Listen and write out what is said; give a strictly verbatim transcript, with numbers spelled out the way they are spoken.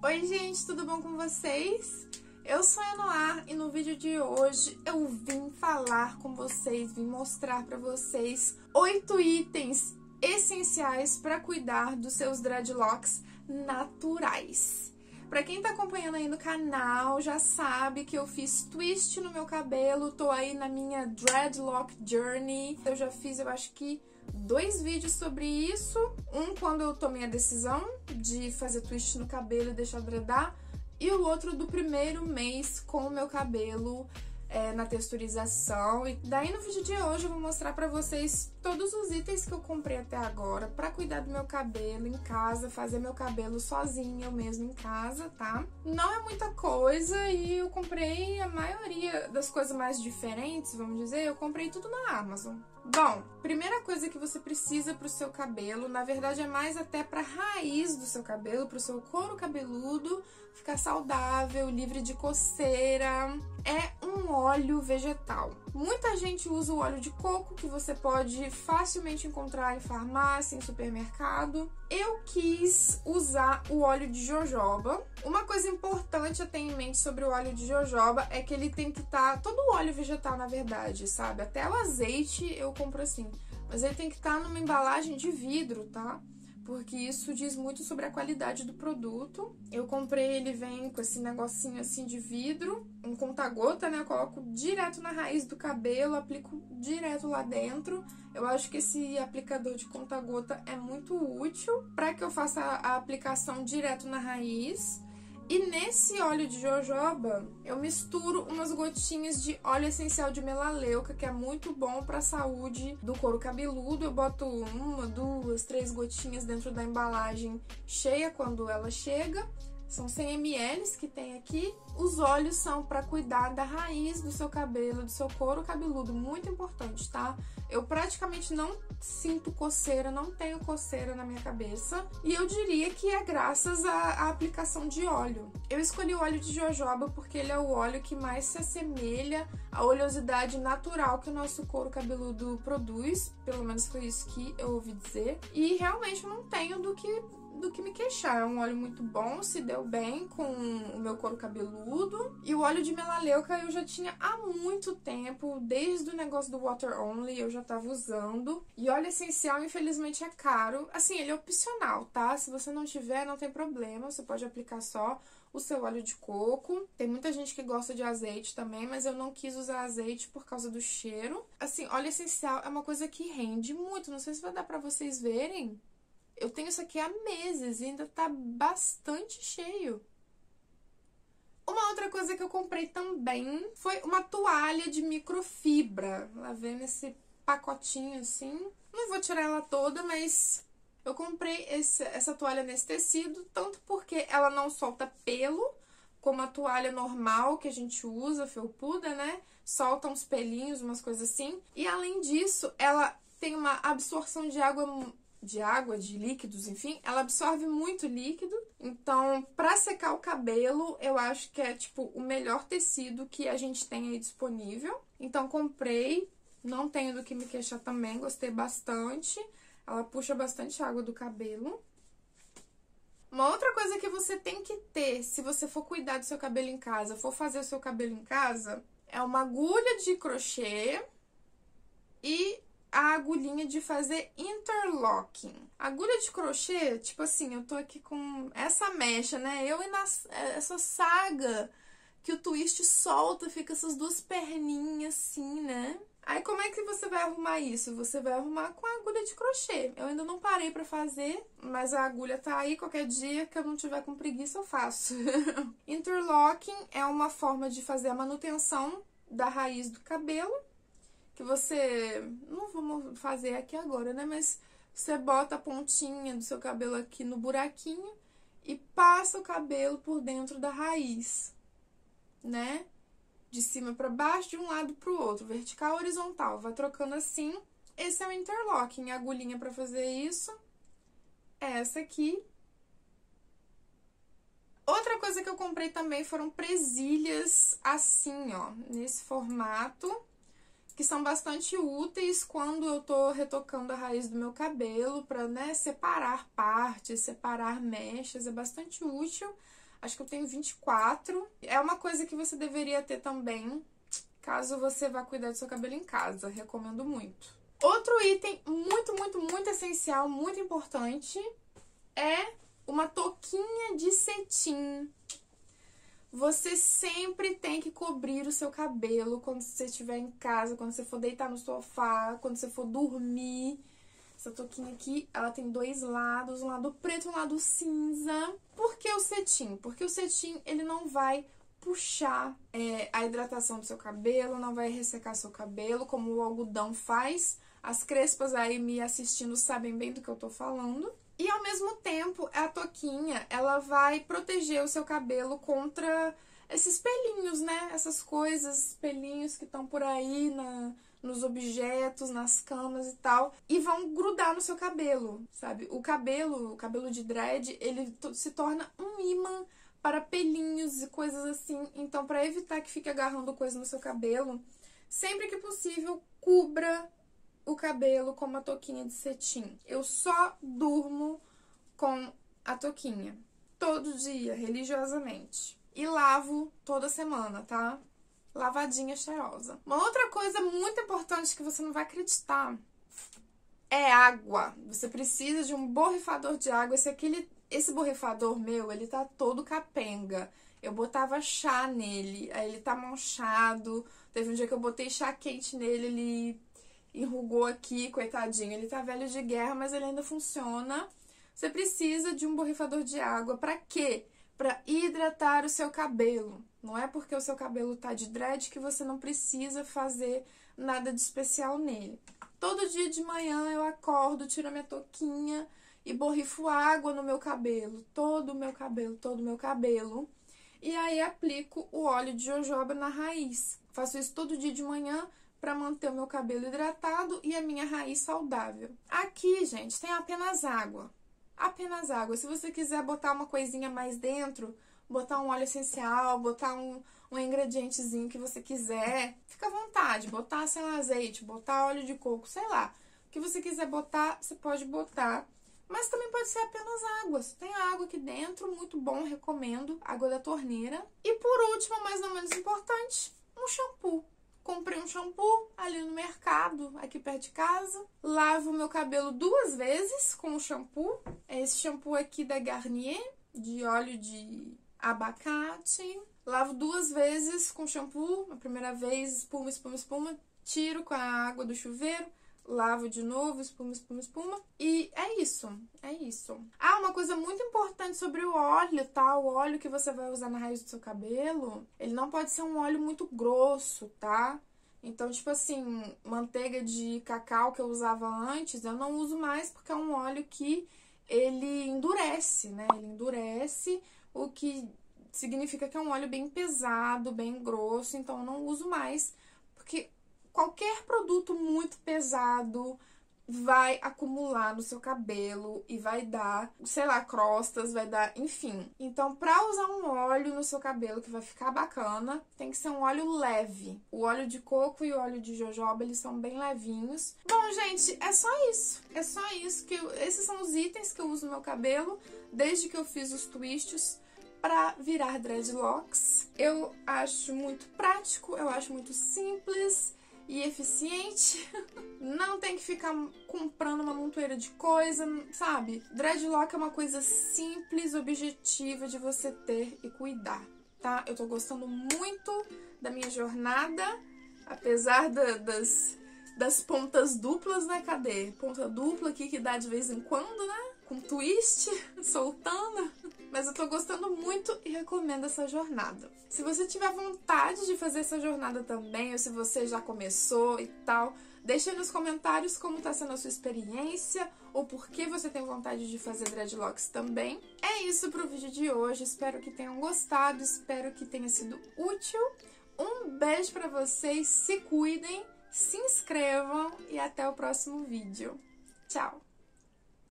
Oi gente, tudo bom com vocês? Eu sou a Noar e no vídeo de hoje eu vim falar com vocês, vim mostrar pra vocês oito itens essenciais para cuidar dos seus dreadlocks naturais. Pra quem tá acompanhando aí no canal, já sabe que eu fiz twist no meu cabelo, tô aí na minha dreadlock journey. Eu já fiz, eu acho que dois vídeos sobre isso. Um quando eu tomei a decisão de fazer twist no cabelo e deixar dreadar, e o outro do primeiro mês com o meu cabelo é, na texturização. E daí no vídeo de hoje eu vou mostrar pra vocês todos os itens que eu comprei até agora pra cuidar do meu cabelo em casa, fazer meu cabelo sozinha, eu mesma em casa, tá? Não é muita coisa e eu comprei a maioria das coisas mais diferentes, vamos dizer, eu comprei tudo na Amazon. Bom, primeira coisa que você precisa pro seu cabelo, na verdade é mais até pra raiz do seu cabelo, pro seu couro cabeludo ficar saudável, livre de coceira, é um óleo vegetal. Muita gente usa o óleo de coco, que você pode facilmente encontrar em farmácia, em supermercado. Eu quis usar o óleo de jojoba. Uma coisa importante a ter em mente sobre o óleo de jojoba é que ele tem que estar, todo o óleo vegetal na verdade, sabe? Até o azeite eu compro assim, mas ele tem que estar numa embalagem de vidro, tá? Porque isso diz muito sobre a qualidade do produto. Eu comprei, ele vem com esse negocinho assim de vidro, um conta-gota, né? Eu coloco direto na raiz do cabelo, aplico direto lá dentro. Eu acho que esse aplicador de conta-gota é muito útil para que eu faça a aplicação direto na raiz. E nesse óleo de jojoba, eu misturo umas gotinhas de óleo essencial de melaleuca, que é muito bom para a saúde do couro cabeludo. Eu boto uma, duas, três gotinhas dentro da embalagem cheia quando ela chega. São cem mililitros que tem aqui. Os óleos são para cuidar da raiz do seu cabelo, do seu couro cabeludo, muito importante, tá? Eu praticamente não sinto coceira, não tenho coceira na minha cabeça. E eu diria que é graças à, à aplicação de óleo. Eu escolhi o óleo de jojoba porque ele é o óleo que mais se assemelha à oleosidade natural que o nosso couro cabeludo produz. Pelo menos foi isso que eu ouvi dizer. E realmente eu não tenho do que... do que me queixar. É um óleo muito bom, se deu bem com o meu couro cabeludo. E o óleo de melaleuca eu já tinha há muito tempo, desde o negócio do Water Only eu já tava usando. E óleo essencial, infelizmente, é caro. Assim, ele é opcional, tá? Se você não tiver, não tem problema, você pode aplicar só o seu óleo de coco. Tem muita gente que gosta de azeite também, mas eu não quis usar azeite por causa do cheiro. Assim, óleo essencial é uma coisa que rende muito, não sei se vai dar pra vocês verem. Eu tenho isso aqui há meses e ainda tá bastante cheio. Uma outra coisa que eu comprei também foi uma toalha de microfibra. Ela vem nesse pacotinho assim. Não vou tirar ela toda, mas eu comprei esse, essa toalha nesse tecido, tanto porque ela não solta pelo, como a toalha normal que a gente usa, felpuda, né? Solta uns pelinhos, umas coisas assim. E além disso, ela tem uma absorção de água de água, de líquidos, enfim, ela absorve muito líquido. Então, pra secar o cabelo, eu acho que é, tipo, o melhor tecido que a gente tem aí disponível. Então, comprei, não tenho do que me queixar também, gostei bastante. Ela puxa bastante água do cabelo. Uma outra coisa que você tem que ter, se você for cuidar do seu cabelo em casa, for fazer o seu cabelo em casa, é uma agulha de crochê e a agulhinha de fazer interlocking. Agulha de crochê, tipo assim, eu tô aqui com essa mecha, né? Eu e na, essa saga que o twist solta, fica essas duas perninhas assim, né? Aí como é que você vai arrumar isso? Você vai arrumar com a agulha de crochê. Eu ainda não parei pra fazer, mas a agulha tá aí, qualquer dia que eu não tiver com preguiça eu faço. Interlocking é uma forma de fazer a manutenção da raiz do cabelo, que você, não vamos fazer aqui agora, né, mas você bota a pontinha do seu cabelo aqui no buraquinho e passa o cabelo por dentro da raiz, né, de cima para baixo, de um lado para o outro, vertical, horizontal, vai trocando assim. Esse é o interlocking. A agulhinha para fazer isso é essa aqui. Outra coisa que eu comprei também foram presilhas assim, ó, nesse formato, que são bastante úteis quando eu tô retocando a raiz do meu cabelo, pra, né, separar partes, separar mechas, é bastante útil. Acho que eu tenho vinte e quatro. É uma coisa que você deveria ter também, caso você vá cuidar do seu cabelo em casa. Recomendo muito. Outro item muito, muito, muito essencial, muito importante, é uma touquinha de cetim. Você sempre tem que cobrir o seu cabelo quando você estiver em casa, quando você for deitar no sofá, quando você for dormir. Essa touquinha aqui, ela tem dois lados, um lado preto e um lado cinza. Por que o cetim? Porque o cetim, ele não vai puxar é, a hidratação do seu cabelo, não vai ressecar seu cabelo, como o algodão faz. As crespas aí me assistindo sabem bem do que eu tô falando. E ao mesmo tempo, a touquinha, ela vai proteger o seu cabelo contra esses pelinhos, né? Essas coisas, pelinhos que estão por aí na, nos objetos, nas camas e tal. E vão grudar no seu cabelo, sabe? O cabelo, o cabelo de dread, ele se torna um imã para pelinhos e coisas assim. Então, para evitar que fique agarrando coisa no seu cabelo, sempre que possível, cubra o cabelo com uma touquinha de cetim. Eu só durmo com a touquinha todo dia, religiosamente. E lavo toda semana, tá? Lavadinha cheirosa. Uma outra coisa muito importante que você não vai acreditar é água. Você precisa de um borrifador de água. Esse, aquele, esse borrifador meu, ele tá todo capenga. Eu botava chá nele, aí ele tá manchado. Teve um dia que eu botei chá quente nele, ele enrugou aqui, coitadinho. Ele tá velho de guerra, mas ele ainda funciona. Você precisa de um borrifador de água. Pra quê? Pra hidratar o seu cabelo. Não é porque o seu cabelo tá de dread que você não precisa fazer nada de especial nele. Todo dia de manhã eu acordo, tiro a minha touquinha e borrifo água no meu cabelo. Todo o meu cabelo, todo o meu cabelo. E aí aplico o óleo de jojoba na raiz. Faço isso todo dia de manhã para manter o meu cabelo hidratado e a minha raiz saudável. Aqui, gente, tem apenas água. Apenas água. Se você quiser botar uma coisinha mais dentro, botar um óleo essencial, botar um, um ingredientezinho que você quiser, fica à vontade. Botar, sei lá, azeite, botar óleo de coco, sei lá. O que você quiser botar, você pode botar. Mas também pode ser apenas água. Tem água aqui dentro, muito bom, recomendo. Água da torneira. E por último, mas não menos importante, um shampoo. Comprei um shampoo ali no mercado, aqui perto de casa. Lavo meu cabelo duas vezes com o shampoo. É esse shampoo aqui da Garnier, de óleo de abacate. Lavo duas vezes com shampoo. A primeira vez, espuma, espuma, espuma. Tiro com a água do chuveiro. Lavo de novo, espuma, espuma, espuma. E é isso, é isso. Ah, uma coisa muito importante sobre o óleo, tá? O óleo que você vai usar na raiz do seu cabelo, ele não pode ser um óleo muito grosso, tá? Então, tipo assim, manteiga de cacau que eu usava antes, eu não uso mais porque é um óleo que ele endurece, né? Ele endurece, o que significa que é um óleo bem pesado, bem grosso, então eu não uso mais, porque qualquer produto muito pesado vai acumular no seu cabelo e vai dar, sei lá, crostas, vai dar, enfim. Então, pra usar um óleo no seu cabelo que vai ficar bacana, tem que ser um óleo leve. O óleo de coco e o óleo de jojoba, eles são bem levinhos. Bom, gente, é só isso. É só isso. que eu, Esses são os itens que eu uso no meu cabelo desde que eu fiz os twists pra virar dreadlocks. Eu acho muito prático, eu acho muito simples e eficiente. Não tem que ficar comprando uma montoeira de coisa, sabe? Dreadlock é uma coisa simples, objetiva de você ter e cuidar, tá? Eu tô gostando muito da minha jornada, apesar da, das, das pontas duplas, né? Cadê? Ponta dupla aqui que dá de vez em quando, né? Com twist, soltando. Mas eu tô gostando muito e recomendo essa jornada. Se você tiver vontade de fazer essa jornada também, ou se você já começou e tal, deixa aí nos comentários como tá sendo a sua experiência, ou por que você tem vontade de fazer dreadlocks também. É isso pro vídeo de hoje, espero que tenham gostado, espero que tenha sido útil. Um beijo pra vocês, se cuidem, se inscrevam e até o próximo vídeo. Tchau!